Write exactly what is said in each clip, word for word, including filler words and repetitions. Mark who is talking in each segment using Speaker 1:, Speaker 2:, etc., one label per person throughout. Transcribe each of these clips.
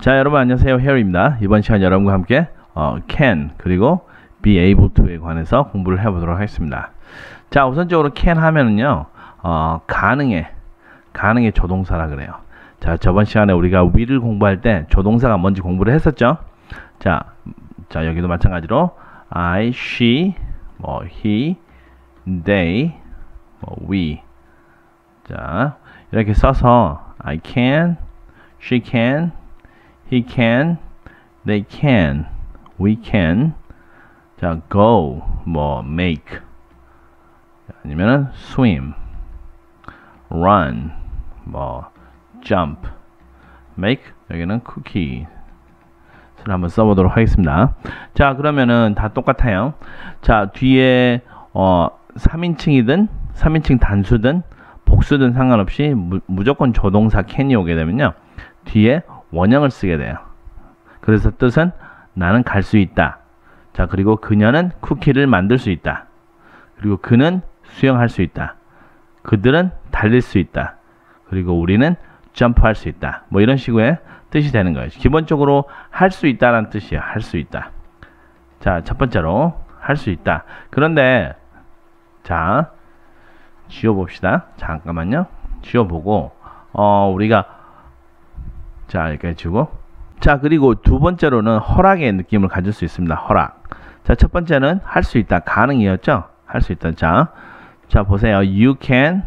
Speaker 1: 자, 여러분 안녕하세요. 해리입니다. 이번 시간 여러분과 함께 어, can 그리고 be able to에 관해서 공부를 해보도록 하겠습니다. 자, 우선적으로 can 하면은요 어, 가능해 가능해 조동사라 그래요. 자, 저번 시간에 우리가 will을 공부할 때 조동사가 뭔지 공부를 했었죠. 자, 자 여기도 마찬가지로 I, she, 뭐 he, they, 뭐 we. 자, 이렇게 써서 I can, she can, he can, they can, we can. 자, go, 뭐 make. 아니면은 swim, run, 뭐 jump, make. 여기는 cookie. 한번 써보도록 하겠습니다. 자, 그러면은 다 똑같아요. 자, 뒤에 어, 삼인칭이든 삼인칭 단수든 복수든 상관없이 무, 무조건 조동사 can이 오게 되면요 뒤에 원형을 쓰게 돼요. 그래서 뜻은 나는 갈 수 있다. 자, 그리고 그녀는 쿠키를 만들 수 있다. 그리고 그는 수영할 수 있다. 그들은 달릴 수 있다. 그리고 우리는 점프할 수 있다. 뭐 이런 식의 뜻이 되는 거예요. 기본적으로 할 수 있다라는 뜻이에요. 할 수 있다. 자, 첫 번째로 할 수 있다. 그런데 자, 지워봅시다. 잠깐만요. 지워보고 어 우리가 자 이렇게 지우고 자, 그리고 두 번째로는 허락의 느낌을 가질 수 있습니다. 허락. 자, 첫 번째는 할 수 있다. 가능이었죠. 할 수 있다. 자, 자 보세요. You can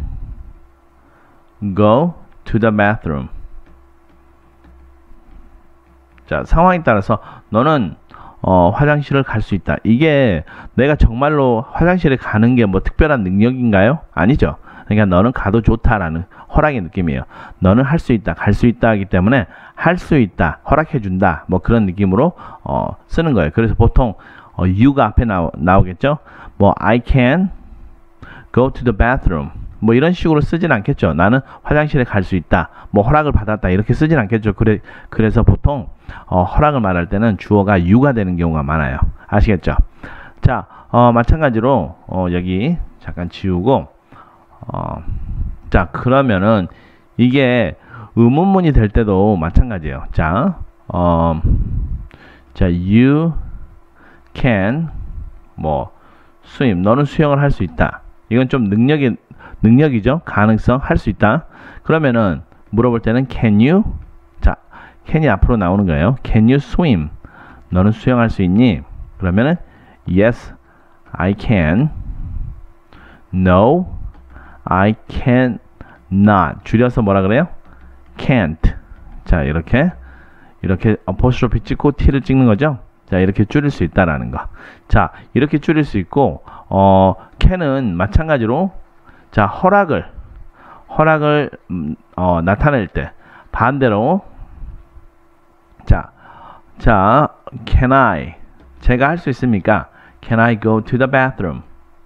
Speaker 1: go to the bathroom. 자, 상황에 따라서 너는 어, 화장실을 갈 수 있다. 이게 내가 정말로 화장실에 가는 게 뭐 특별한 능력인가요? 아니죠. 그러니까 너는 가도 좋다라는 허락의 느낌이에요. 너는 할 수 있다, 갈 수 있다 하기 때문에 할 수 있다, 허락해 준다, 뭐 그런 느낌으로 어, 쓰는 거예요. 그래서 보통 어, you가 앞에 나오, 나오겠죠. 뭐 I can go to the bathroom. 뭐 이런 식으로 쓰진 않겠죠. 나는 화장실에 갈 수 있다, 뭐 허락을 받았다, 이렇게 쓰진 않겠죠. 그래, 그래서 보통 어, 허락을 말할 때는 주어가 you가 되는 경우가 많아요. 아시겠죠? 자, 어, 마찬가지로 어, 여기 잠깐 지우고 어, 자, 그러면은 이게 의문문이 될 때도 마찬가지예요. 자, 어, 자, you can 뭐 swim. 너는 수영을 할 수 있다. 이건 좀 능력이 능력이죠. 가능성, 할 수 있다. 그러면은 물어볼 때는 can you? 자, can이 앞으로 나오는 거예요. Can you swim? 너는 수영할 수 있니? 그러면은 yes, I can. No, I can not. 줄여서 뭐라 그래요? can't. 자, 이렇게 이렇게 apostrophe 찍고 t를 찍는 거죠. 자, 이렇게 줄일 수 있다라는 거. 자, 이렇게 줄일 수 있고 어, can은 마찬가지로 자, 허락을 허락을 음, 어, 나타낼 때 반대로 자, 자, can I 제가 할 수 있습니까? Can I go to the bathroom?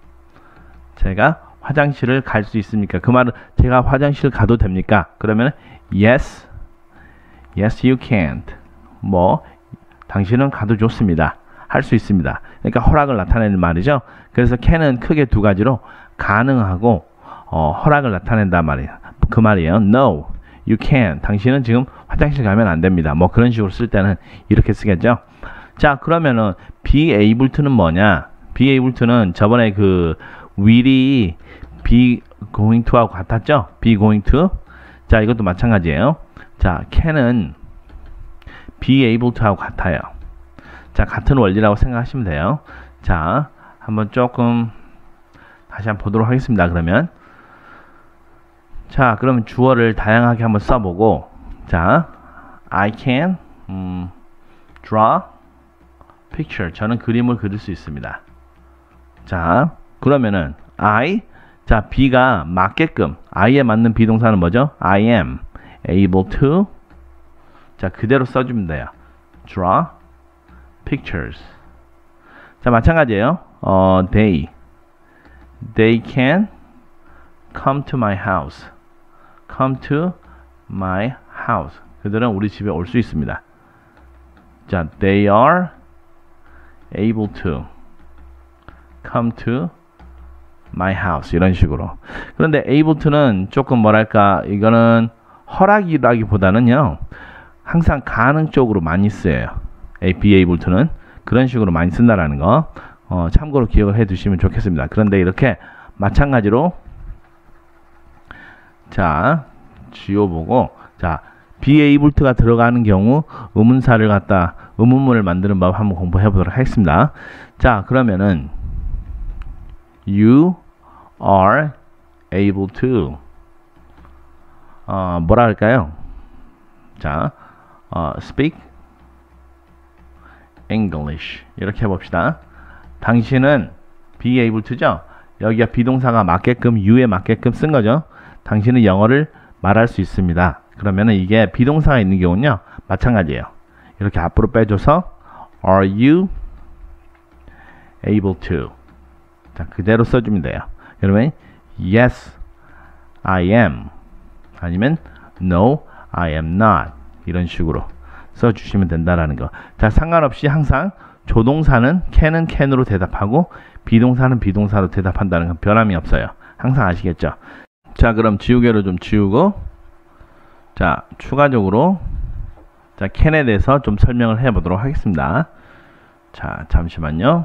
Speaker 1: 제가 화장실을 갈 수 있습니까? 그 말은 제가 화장실 가도 됩니까? 그러면 yes, yes you can't. 뭐 당신은 가도 좋습니다. 할 수 있습니다. 그러니까 허락을 나타내는 말이죠. 그래서 can은 크게 두 가지로 가능하고 어, 허락을 나타낸단 말이에요. 그 말이에요. No, you can't. 당신은 지금 화장실 가면 안 됩니다. 뭐 그런 식으로 쓸 때는 이렇게 쓰겠죠. 자, 그러면은 be able to는 뭐냐? be able to는 저번에 그 will이 be going to하고 같았죠? be going to. 자, 이것도 마찬가지예요. 자, can은 be able to하고 같아요. 자, 같은 원리라고 생각하시면 돼요. 자, 한번 조금 다시 한번 보도록 하겠습니다. 그러면 자, 그러면 주어를 다양하게 한번 써보고 자, I can 음, draw picture. 저는 그림을 그릴 수 있습니다. 자, 그러면은 I 자, be가 맞게끔 I에 맞는 비동사는 뭐죠? I am able to. 자, 그대로 써주면 돼요. draw pictures. 자, 마찬가지예요. 어, they they can come to my house. come to my house. 그들은 우리 집에 올 수 있습니다. 자, they are able to come to my house. 이런 식으로. 그런데 able to는 조금 뭐랄까, 이거는 허락이라기보다는요, 항상 가능 쪽으로 많이 쓰여요. be able to는 그런 식으로 많이 쓴다라는 거 어, 참고로 기억을 해 두시면 좋겠습니다. 그런데 이렇게 마찬가지로 자 지워보고 자 be able to가 들어가는 경우 의문사를 갖다 의문문을 만드는 법 한번 공부해 보도록 하겠습니다. 자 그러면은 you are able to 어, 뭐라 할까요? 자 어, speak English 이렇게 해봅시다. 당신은 be able to죠? 여기가 비동사가 맞게끔 you에 맞게끔 쓴 거죠. 당신은 영어를 말할 수 있습니다. 그러면은 이게 비동사가 있는 경우는요 마찬가지예요. 이렇게 앞으로 빼줘서 are you able to 자 그대로 써주면 돼요. 그러면 yes I am 아니면 no I am not 이런 식으로 써주시면 된다라는 거. 자 상관없이 항상 조동사는 can은 can으로 대답하고 비동사는 비동사로 대답한다는 건 변함이 없어요. 항상 아시겠죠? 자 그럼 지우개로 좀 지우고 자 추가적으로 자 can에 대해서 좀 설명을 해 보도록 하겠습니다. 자 잠시만요.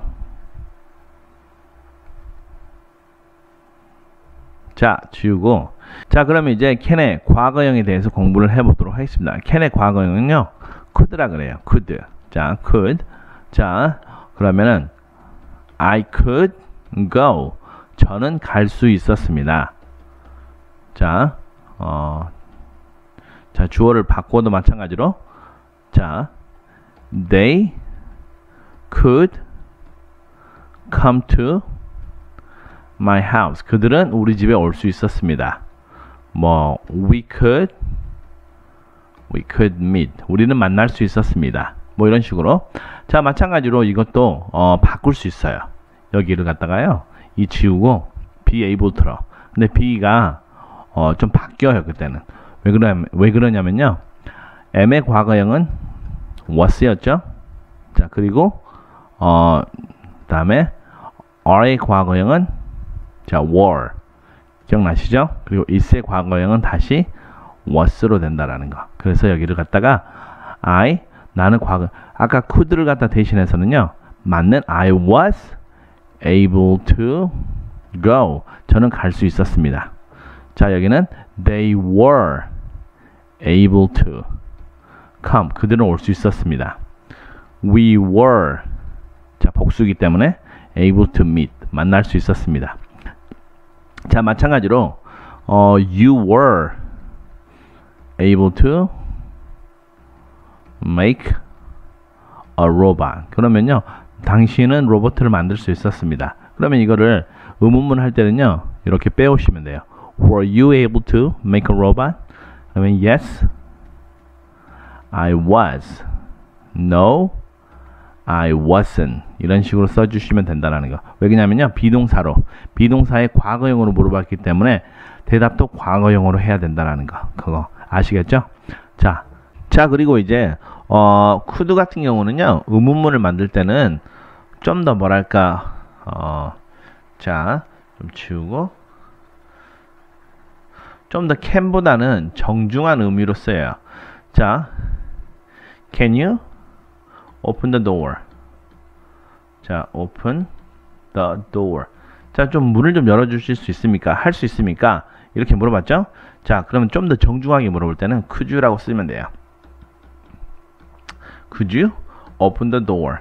Speaker 1: 자 지우고 자 그러면 이제 can의 과거형에 대해서 공부를 해 보도록 하겠습니다. can의 과거형은요 could라 그래요. could 자 could 자 그러면은 I could go 저는 갈 수 있었습니다. 자, 어, 자 주어를 바꿔도 마찬가지로 자 they could come to my house 그들은 우리 집에 올 수 있었습니다. 뭐 we could we could meet 우리는 만날 수 있었습니다. 뭐 이런 식으로 자 마찬가지로 이것도 어, 바꿀 수 있어요. 여기를 갖다가요 이 지우고 be able to로 근데 be가 어, 좀 바뀌어요. 그때는 왜 그러 왜 그러냐면요 am의 과거형은 was였죠. 자 그리고 어 다음에 are의 과거형은 자 were 기억나시죠? 그리고 is의 과거형은 다시 was로 된다라는 거. 그래서 여기를 갖다가 I 나는 과거 아까 could를 갖다 대신해서는요 맞는 I was able to go 저는 갈 수 있었습니다. 자 여기는 they were able to come 그들은 올 수 있었습니다. we were 자 복수이기 때문에 able to meet 만날 수 있었습니다. 자 마찬가지로 어, you were able to make a robot 그러면요 당신은 로봇을 만들 수 있었습니다. 그러면 이거를 의문문 할 때는요 이렇게 빼오시면 돼요. Were you able to make a robot? 그러면 yes I was no I wasn't 이런 식으로 써주시면 된다는 거. 왜냐면요 비동사로 비동사의 과거형으로 물어봤기 때문에 대답도 과거형으로 해야 된다는 거. 그거 아시겠죠? 자, 자 그리고 이제 어, could 같은 경우는요 의문문을 만들 때는 좀 더 뭐랄까 어, 자 좀 지우고 좀 더 can보다는 정중한 의미로 써요. 자 can you open the door 자 open the door 자 좀 문을 좀 열어주실 수 있습니까? 할 수 있습니까? 이렇게 물어봤죠? 자 그러면 좀 더 정중하게 물어볼 때는 could you라고 쓰면 돼요. Could you open the door?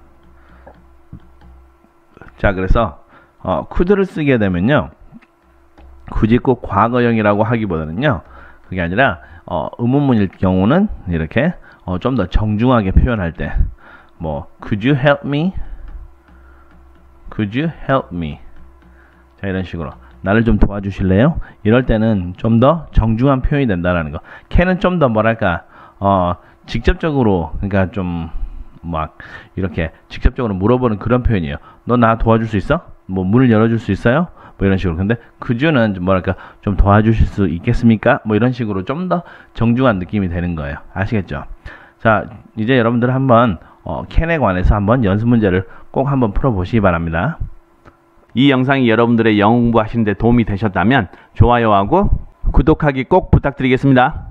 Speaker 1: 자 그래서 어, could를 쓰게 되면요 굳이 꼭 과거형이라고 하기보다는요 그게 아니라 어, 의문문일 경우는 이렇게 어, 좀 더 정중하게 표현할 때 뭐 could you help me? Could you help me? 자 이런 식으로 나를 좀 도와주실래요? 이럴 때는 좀 더 정중한 표현이 된다라는 거. can은 좀 더 뭐랄까 어, 직접적으로 그러니까 좀 막 이렇게 직접적으로 물어보는 그런 표현이에요. 너 나 도와줄 수 있어? 뭐 문을 열어줄 수 있어요? 뭐 이런 식으로. 근데 그주는 뭐랄까 좀 도와주실 수 있겠습니까? 뭐 이런 식으로 좀 더 정중한 느낌이 되는 거예요. 아시겠죠? 자 이제 여러분들 한번 어, can에 관해서 한번 연습 문제를 꼭 한번 풀어보시기 바랍니다. 이 영상이 여러분들의 영어 공부하시는 데 도움이 되셨다면 좋아요하고 구독하기 꼭 부탁드리겠습니다.